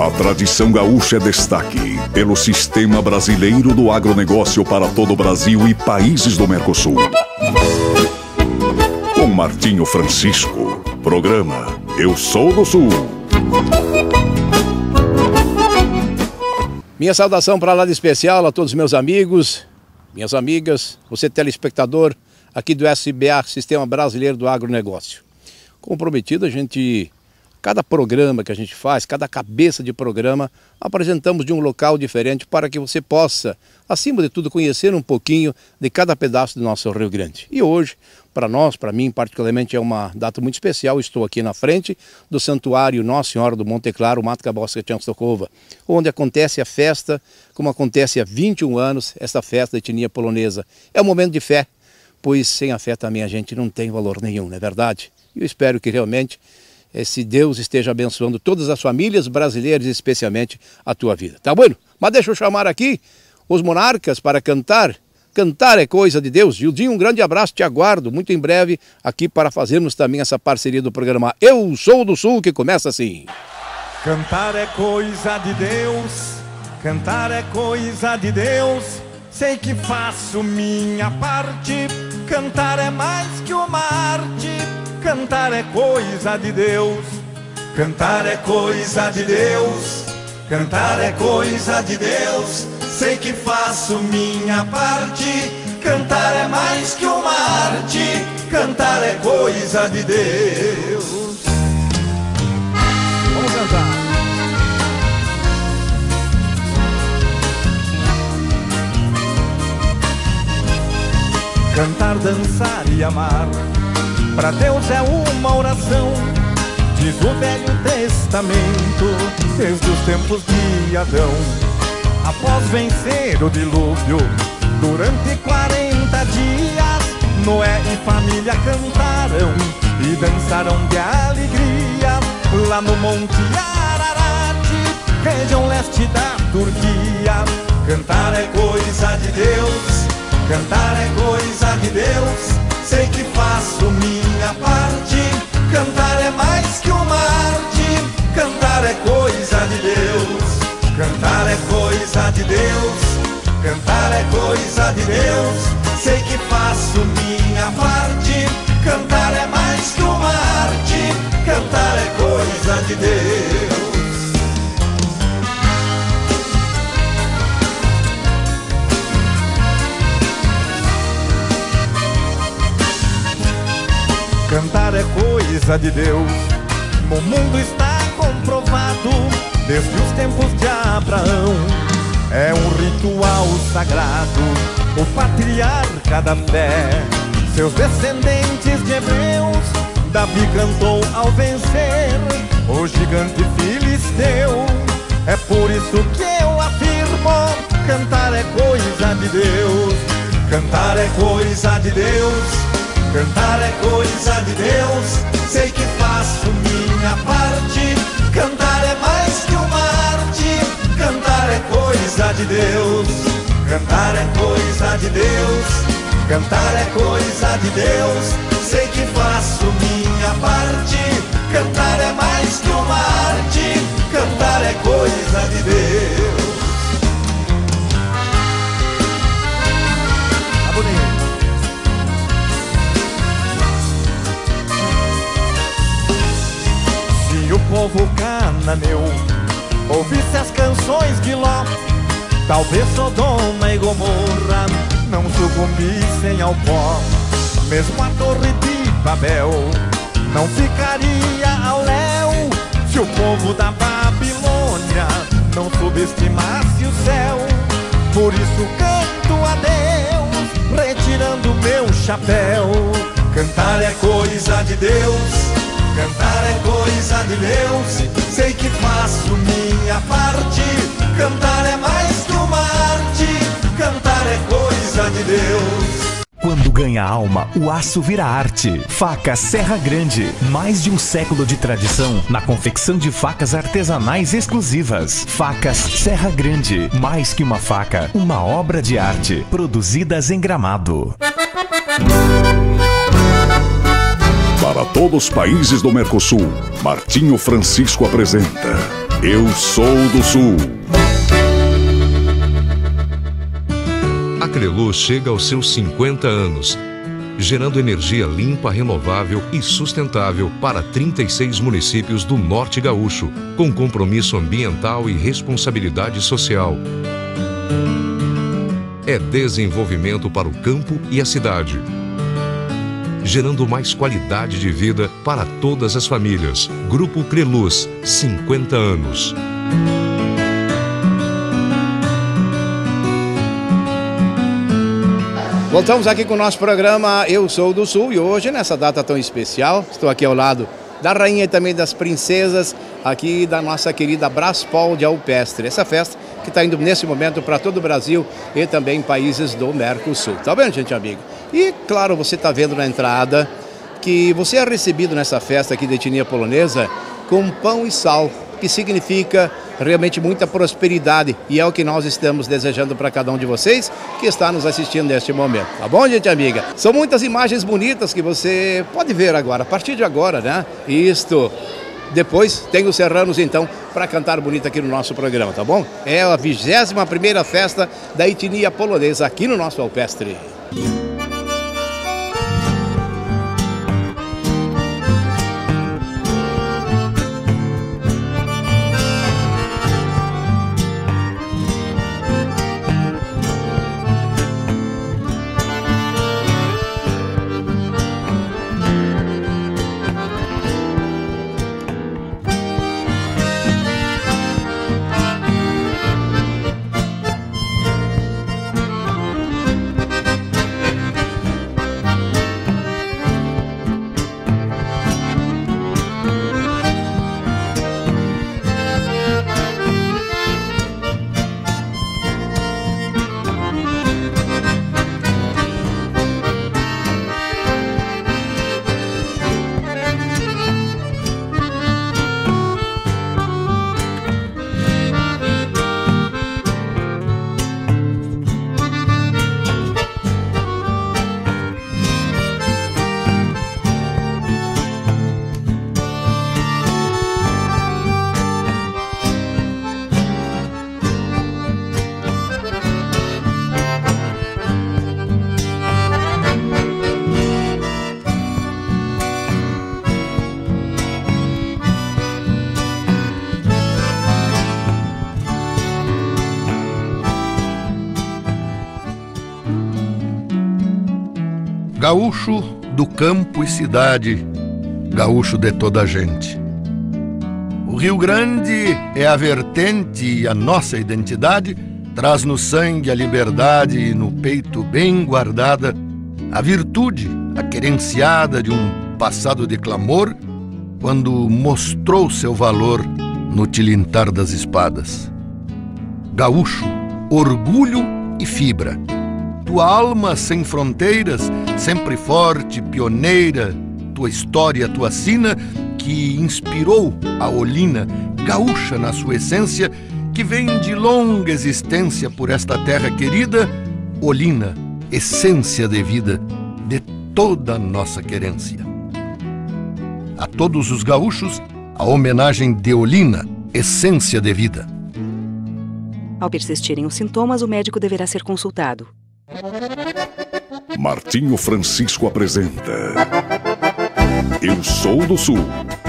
A tradição gaúcha é destaque pelo Sistema Brasileiro do Agronegócio para todo o Brasil e países do Mercosul. Com Martinho Francisco, programa Eu Sou do Sul. Minha saudação para lá de especial a todos os meus amigos, minhas amigas, você telespectador aqui do SBA, Sistema Brasileiro do Agronegócio. Como prometido, cada programa que a gente faz, cada cabeça de programa, apresentamos de um local diferente para que você possa, acima de tudo, conhecer um pouquinho de cada pedaço do nosso Rio Grande. E hoje, para mim particularmente, é uma data muito especial. Estou aqui na frente do Santuário Nossa Senhora do Monte Claro, Mato Cabosca Częstochowa, onde acontece a festa, como acontece há 21 anos, essa festa da etnia polonesa. É um momento de fé, pois sem a fé também a gente não tem valor nenhum, não é verdade? E eu espero que realmente esse Deus esteja abençoando todas as famílias brasileiras, especialmente a tua vida. Tá bueno? Mas deixa eu chamar aqui os monarcas para cantar. Cantar é coisa de Deus. Gildinho, um grande abraço, te aguardo muito em breve aqui para fazermos também essa parceria do programa Eu Sou do Sul, que começa assim. Cantar é coisa de Deus, cantar é coisa de Deus, sei que faço minha parte, cantar é mais que uma arte, cantar é coisa de Deus, cantar é coisa de Deus, cantar é coisa de Deus, sei que faço minha parte, cantar é mais que uma arte, cantar é coisa de Deus. Vamos cantar. Cantar, dançar e amar, pra Deus é uma oração, diz o Velho Testamento, desde os tempos de Adão. Após vencer o dilúvio, durante 40 dias, Noé e família cantaram e dançaram de alegria, lá no Monte Ararat, região leste da Turquia. Cantar é coisa de Deus, cantar é coisa de Deus, sei que faço minha parte, cantar é mais que uma arte, cantar é coisa de Deus, cantar é coisa de Deus, cantar é coisa de Deus, sei que faço minha parte, cantar é mais que uma arte, cantar é coisa de Deus. Cantar é coisa de Deus, no mundo está comprovado, desde os tempos de Abraão. É um ritual sagrado, o patriarca da fé, seus descendentes de hebreus, Davi cantou ao vencer o gigante filisteu. É por isso que eu afirmo, cantar é coisa de Deus, cantar é coisa de Deus, cantar é coisa de Deus, sei que faço minha parte, cantar é mais que uma arte, cantar é coisa de Deus, cantar é coisa de Deus, cantar é coisa de Deus, sei que faço minha parte, cantar é mais que uma arte, cantar é coisa de Deus. Tá bonito. Se o povo cananeu ouvisse as canções de Ló, talvez Sodoma e Gomorra não sucumbissem ao pó. Mesmo a torre de Babel não ficaria ao léu, se o povo da Babilônia não subestimasse o céu. Por isso canto a Deus, retirando meu chapéu. Cantar é coisa de Deus, cantar é coisa de Deus, sei que faço minha parte, cantar é mais que uma arte, cantar é coisa de Deus. Quando ganha alma, o aço vira arte. Facas Serra Grande. Mais de um século de tradição na confecção de facas artesanais exclusivas. Facas Serra Grande. Mais que uma faca, uma obra de arte. Produzidas em Gramado. Para todos os países do Mercosul, Martinho Francisco apresenta Eu Sou do Sul. A Creluz chega aos seus 50 anos, gerando energia limpa, renovável e sustentável para 36 municípios do Norte Gaúcho, com compromisso ambiental e responsabilidade social. É desenvolvimento para o campo e a cidade, gerando mais qualidade de vida para todas as famílias. Grupo Creluz, 50 anos. Voltamos aqui com o nosso programa Eu Sou do Sul e hoje, nessa data tão especial, estou aqui ao lado da rainha e também das princesas aqui da nossa querida Braspol de Alpestre. Essa festa que está indo nesse momento para todo o Brasil e também países do Mercosul. Tá vendo, gente amiga? E claro, você está vendo na entrada que você é recebido nessa festa aqui de etnia polonesa com pão e sal, que significa realmente muita prosperidade e é o que nós estamos desejando para cada um de vocês que está nos assistindo neste momento, tá bom, gente amiga? São muitas imagens bonitas que você pode ver agora, a partir de agora, né? Isto. Depois tem os serranos, então, para cantar bonito aqui no nosso programa, tá bom? É a 21ª festa da etnia polonesa aqui no nosso Alpestre. Gaúcho do campo e cidade, gaúcho de toda a gente. O Rio Grande é a vertente e a nossa identidade, traz no sangue a liberdade e no peito bem guardada a virtude, a querenciada de um passado de clamor, quando mostrou seu valor no tilintar das espadas. Gaúcho, orgulho e fibra. Tua alma sem fronteiras, sempre forte, pioneira, tua história, tua sina, que inspirou a Olina, gaúcha na sua essência, que vem de longa existência por esta terra querida, Olina, essência de vida, de toda a nossa querência. A todos os gaúchos, a homenagem de Olina, essência de vida. Ao persistirem os sintomas, o médico deverá ser consultado. Martinho Francisco apresenta Eu Sou do Sul.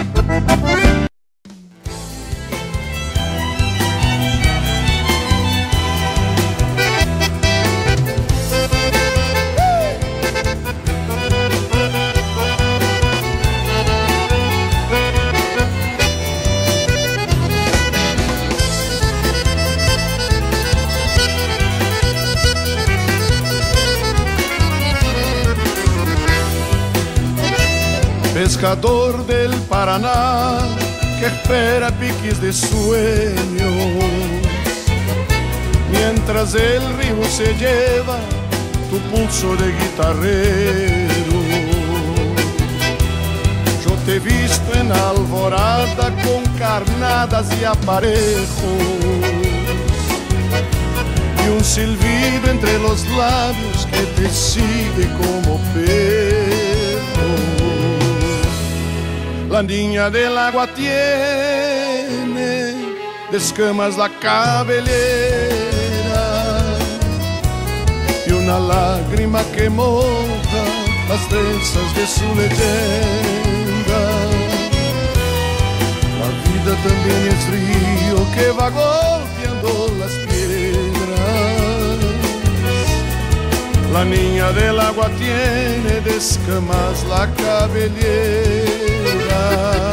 Pescador del Paraná que espera piques de sueños, mientras el río se lleva tu pulso de guitarrero. Yo te he visto en alborada con carnadas y aparejos, y un silbido entre los labios que te sigue como perro. La niña del agua tiene descamas la cabellera y una lágrima que moja las trenzas de su leyenda. La vida también es río que va golpeando las piedras. La niña del agua tiene de escamas la cabellera.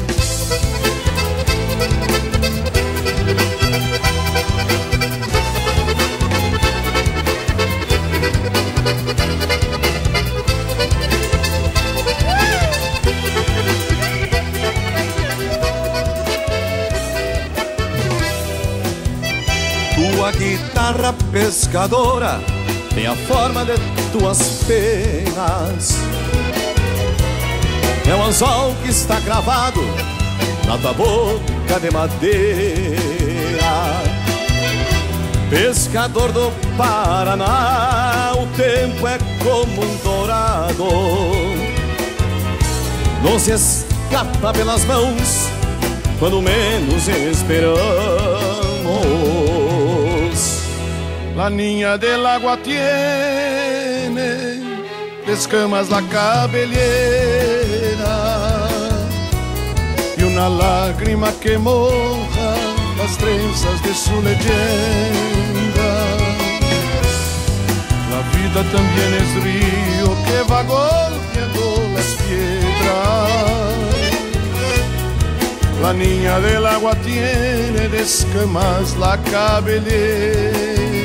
Tua guitarra pescadora tem a forma de tuas penas. É um anzol que está gravado na tua boca de madeira. Pescador do Paraná, o tempo é como um dourado, nos escapa pelas mãos quando menos esperamos. La niña del agua tiene de escamas la cabellera y una lágrima que moja las trenzas de su leyenda. La vida también es río que va golpeando las piedras. La niña del agua tiene de escamas la cabellera.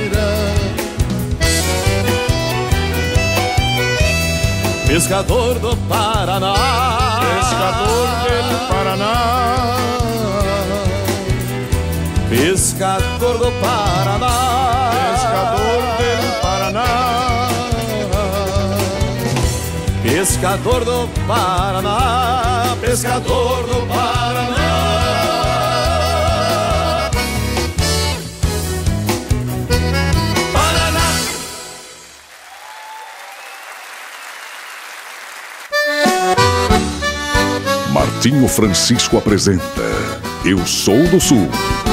Pescador do Paraná, pescador del Paraná, pescador do Paraná, pescador del Paraná, pescador do Paraná, pescador do Paraná. Martinho Francisco apresenta Eu Sou do Sul.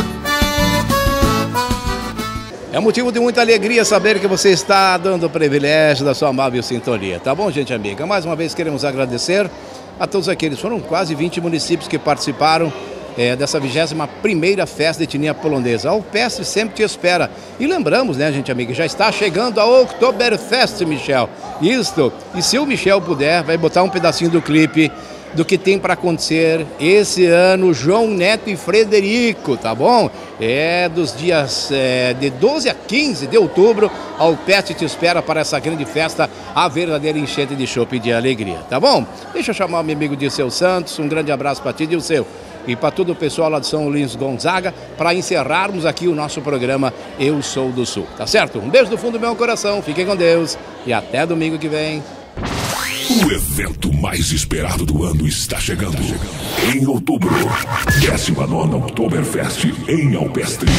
É motivo de muita alegria saber que você está dando o privilégio da sua amável sintonia. Tá bom, gente amiga? Mais uma vez queremos agradecer a todos aqueles. Foram quase 20 municípios que participaram dessa 21ª festa de etnia polonesa. A Alpestre sempre te espera. E lembramos, né, gente amiga, já está chegando a Oktoberfest, Michel. Isto. E se o Michel puder, vai botar um pedacinho do clipe do que tem para acontecer esse ano, João Neto e Frederico, tá bom? Dos dias de 12 a 15 de outubro, a Alpestre te espera para essa grande festa, a verdadeira enchente de chopp e de alegria, tá bom? Deixa eu chamar o meu amigo Dirceu Santos, um grande abraço para ti, Dirceu, e para todo o pessoal lá de São Luís Gonzaga, para encerrarmos aqui o nosso programa Eu Sou do Sul, tá certo? Um beijo do fundo do meu coração, fiquem com Deus e até domingo que vem. O evento mais esperado do ano está chegando. Em outubro, 19ª Oktoberfest em Alpestre.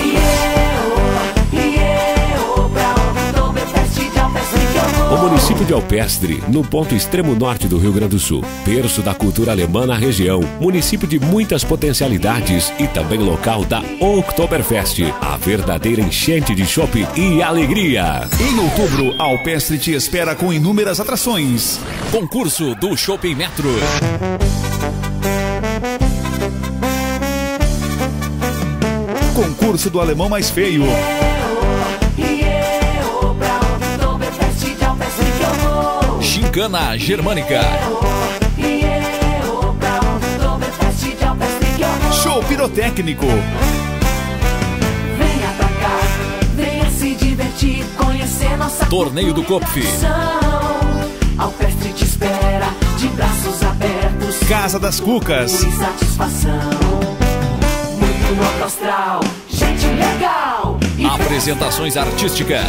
O município de Alpestre, no ponto extremo norte do Rio Grande do Sul, berço da cultura alemã na região, município de muitas potencialidades e também local da Oktoberfest, a verdadeira enchente de chopp e alegria. Em outubro, a Alpestre te espera com inúmeras atrações. Concurso do Shopping Metro. Concurso do alemão mais feio. Gincana Germânica. Show pirotécnico. Venha pra cá, venha se divertir, conhecer nossa Torneio do Kopf. Alpestre te espera, de braços abertos. Casa das Cucas. Satisfação, muito alto astral, gente legal. Apresentações artísticas.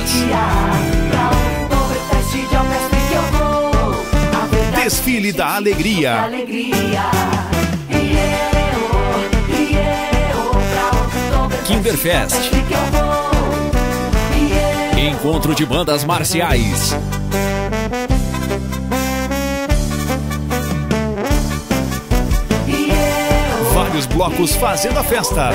Desfile da Alegria. Kinderfest. Encontro de bandas marciais. vários blocos fazendo a festa.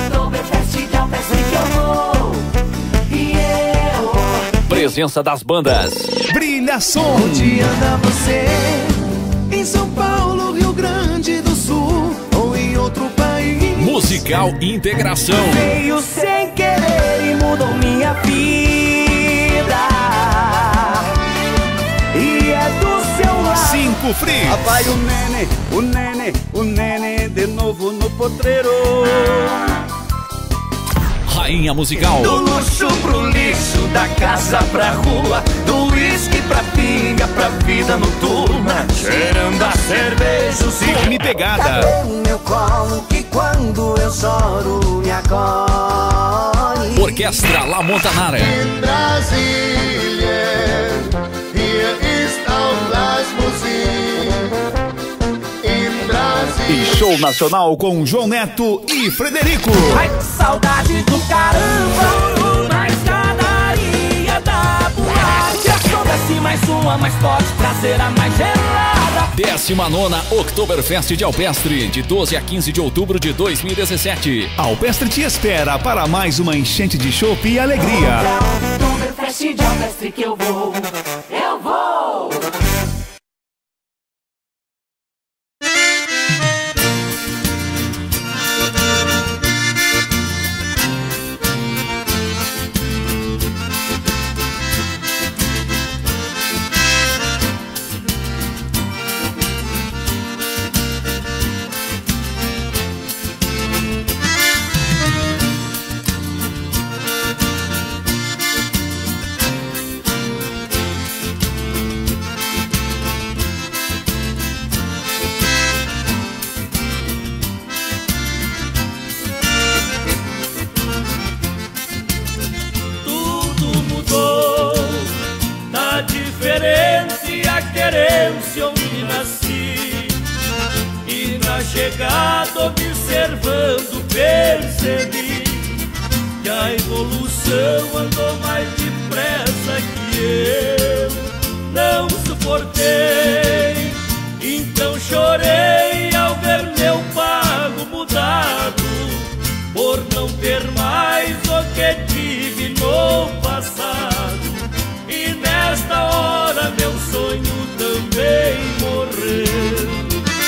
Presença das bandas Brilha Som. Onde anda você? Em São Paulo, Rio Grande do Sul ou em outro país? Musical Integração. Veio sem querer e mudou minha vida. E é do seu lado. 5 Free. Ah, vai o nene de novo no potreiro. Rainha Musical. Do luxo pro lixo, da casa pra rua, do uísque pra pinga, pra vida noturna, cheirando a cerveja, o cigarro. Tome Pegada. Cadê o meu colo que quando eu choro me acolhe? Orquestra La Montanara. In Brasilien, hier ist auch Blasmusik. In Brasilien. E show nacional com João Neto e Frederico. Ai, que saudade do caramba, na escadaria da boate. A som desce mais uma, mais forte, traseira mais gelada. 19ª Oktoberfest de Alpestre, de 12 a 15 de outubro de 2017. Alpestre te espera para mais uma enchente de chopp e alegria. Oktoberfest de Alpestre que eu vou. Chegado observando, percebi que a evolução andou mais depressa que eu não suportei. Então chorei ao ver meu pago mudado, por não ter mais o que tive no passado. E nesta hora meu sonho também morreu.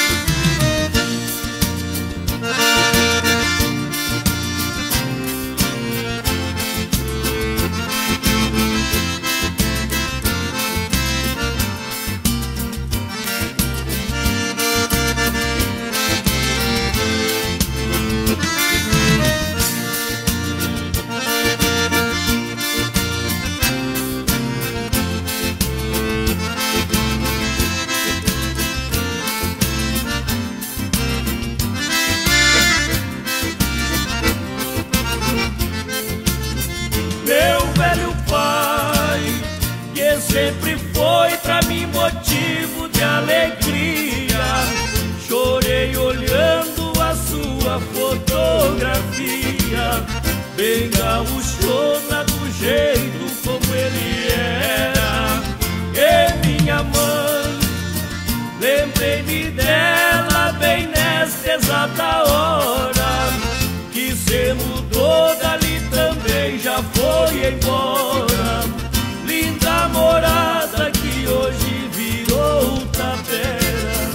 Sempre foi pra mim motivo de alegria. Chorei olhando a sua fotografia, bem gaúchona do jeito como ele era. E minha mãe, lembrei-me dela bem nesta exata hora, que se mudou dali também, já foi embora. Linda morada que hoje virou tapera.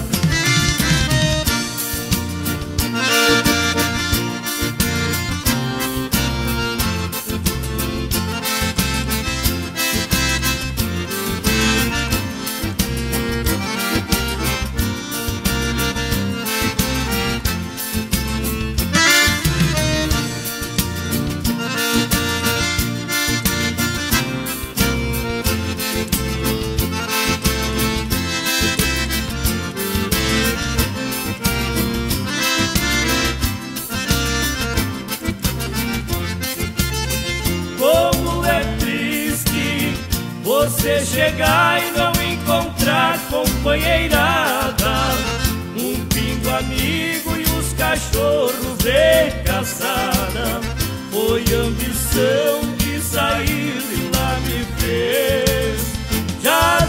Você chegar e não encontrar companheirada, um pingo amigo e os cachorros de caçada. Foi ambição de sair e lá me fez. Já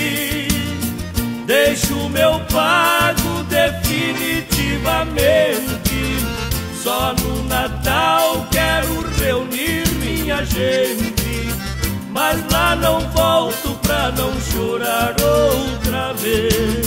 decidi, deixo meu pago definitivamente. gente, mas lá não volto pra não chorar outra vez.